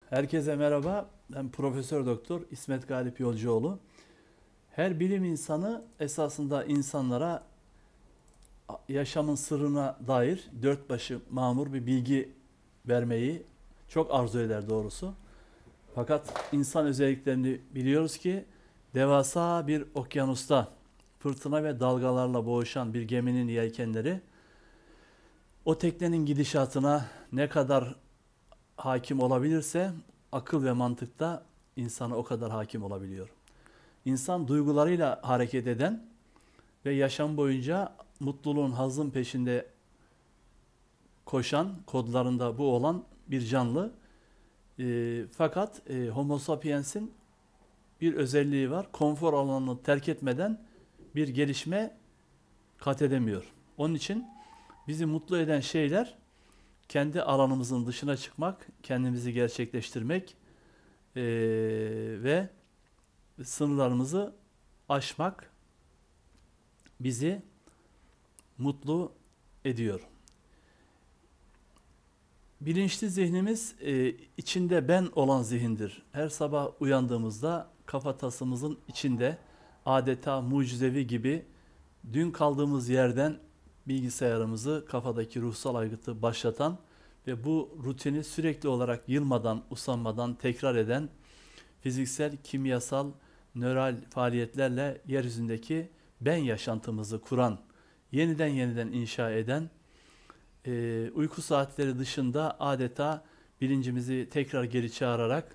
Herkese merhaba. Ben Profesör Doktor İsmet Galip Yolcuoğlu. Her bilim insanı esasında insanlara yaşamın sırrına dair dört başı mamur bir bilgi vermeyi çok arzu eder doğrusu. Fakat insan özelliklerini biliyoruz ki devasa bir okyanusta fırtına ve dalgalarla boğuşan bir geminin yelkenleri o teknenin gidişatına ne kadar hakim olabilirse akıl ve mantıkta insana o kadar hakim olabiliyor. İnsan duygularıyla hareket eden ve yaşam boyunca mutluluğun, hazın peşinde koşan, kodlarında bu olan bir canlı. Fakat Homo sapiens'in bir özelliği var. Konfor alanını terk etmeden bir gelişme kat edemiyor. Onun için bizi mutlu eden şeyler kendi alanımızın dışına çıkmak, kendimizi gerçekleştirmek ve sınırlarımızı aşmak bizi mutlu ediyor. Bilinçli zihnimiz içinde ben olan zihindir. Her sabah uyandığımızda kafatasımızın içinde adeta mucizevi gibi dün kaldığımız yerden bilgisayarımızı kafadaki ruhsal aygıtı başlatan ve bu rutini sürekli olarak yılmadan, usanmadan tekrar eden fiziksel, kimyasal, nöral faaliyetlerle yeryüzündeki ben yaşantımızı kuran, yeniden inşa eden, uyku saatleri dışında adeta bilincimizi tekrar geri çağırarak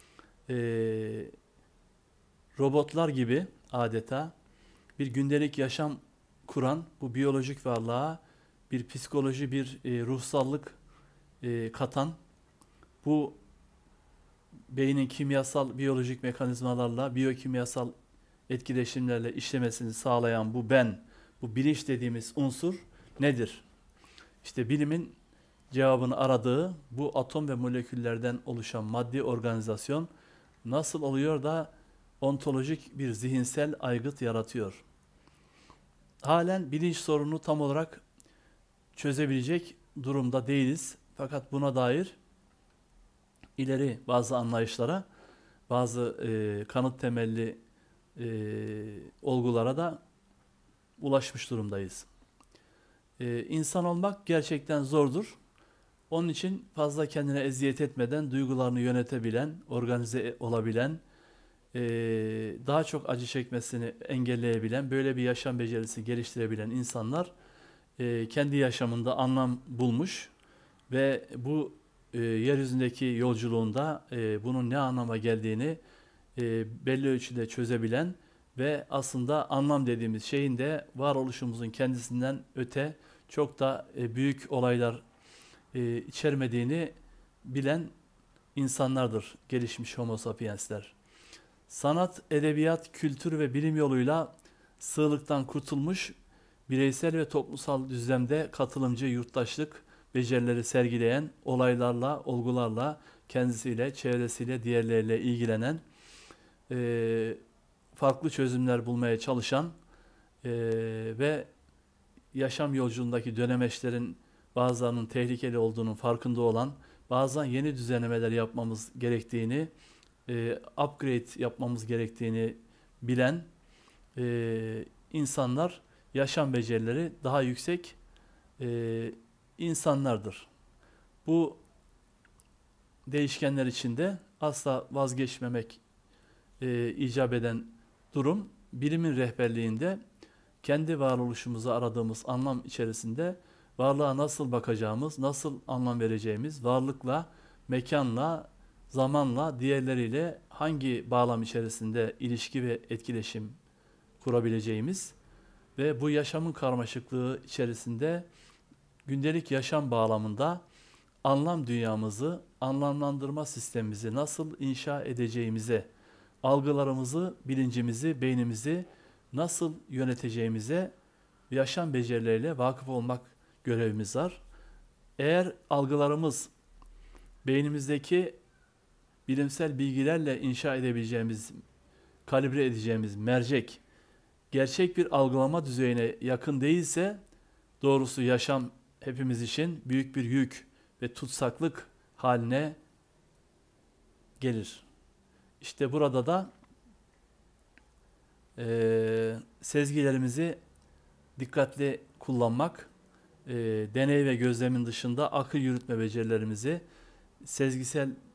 robotlar gibi adeta bir gündelik yaşam kuran bu biyolojik varlığa bir psikoloji, bir ruhsallık katan, bu beynin kimyasal, biyolojik mekanizmalarla, biyokimyasal etkileşimlerle işlemesini sağlayan bu ben, bu bilinç dediğimiz unsur nedir? İşte bilimin cevabını aradığı bu atom ve moleküllerden oluşan maddi organizasyon nasıl oluyor da ontolojik bir zihinsel aygıt yaratıyor? Halen bilinç sorununu tam olarak çözebilecek durumda değiliz. Fakat buna dair ileri bazı anlayışlara, bazı kanıt temelli olgulara da ulaşmış durumdayız. İnsan olmak gerçekten zordur. Onun için fazla kendine eziyet etmeden duygularını yönetebilen, organize olabilen, daha çok acı çekmesini engelleyebilen, böyle bir yaşam becerisi geliştirebilen insanlar kendi yaşamında anlam bulmuş ve bu yeryüzündeki yolculuğunda bunun ne anlama geldiğini belli ölçüde çözebilen ve aslında anlam dediğimiz şeyin de varoluşumuzun kendisinden öte çok da büyük olaylar içermediğini bilen insanlardır gelişmiş Homo sapiensler. Sanat, edebiyat, kültür ve bilim yoluyla sığlıktan kurtulmuş, bireysel ve toplumsal düzlemde katılımcı yurttaşlık becerileri sergileyen, olaylarla, olgularla, kendisiyle, çevresiyle, diğerleriyle ilgilenen, farklı çözümler bulmaya çalışan ve yaşam yolculuğundaki dönemeçlerin bazılarının tehlikeli olduğunun farkında olan, bazen yeni düzenlemeler yapmamız gerektiğini, upgrade yapmamız gerektiğini bilen insanlar, yaşam becerileri daha yüksek insanlardır. Bu değişkenler içinde asla vazgeçmemek icap eden durum, bilimin rehberliğinde kendi varoluşumuzu aradığımız anlam içerisinde varlığa nasıl bakacağımız, nasıl anlam vereceğimiz, varlıkla, mekanla, zamanla, diğerleriyle hangi bağlam içerisinde ilişki ve etkileşim kurabileceğimiz ve bu yaşamın karmaşıklığı içerisinde gündelik yaşam bağlamında anlam dünyamızı, anlamlandırma sistemimizi nasıl inşa edeceğimize, algılarımızı, bilincimizi, beynimizi nasıl yöneteceğimize yaşam becerileriyle vakıf olmak görevimiz var. Eğer algılarımız beynimizdeki bilimsel bilgilerle inşa edebileceğimiz, kalibre edeceğimiz mercek, gerçek bir algılama düzeyine yakın değilse, doğrusu yaşam hepimiz için büyük bir yük ve tutsaklık haline gelir. İşte burada da sezgilerimizi dikkatli kullanmak, deney ve gözlemin dışında akıl yürütme becerilerimizi, sezgisel